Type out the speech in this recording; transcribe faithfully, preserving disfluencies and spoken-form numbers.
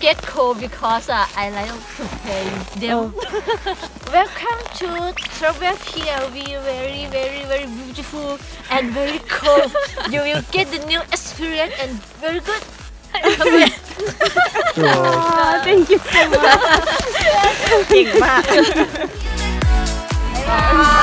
get cold because uh, I like to play them. Oh. Welcome to travel here. We very very very beautiful and very cold. You will get the new experience and very good. Oh, thank you so much. เก่งมาก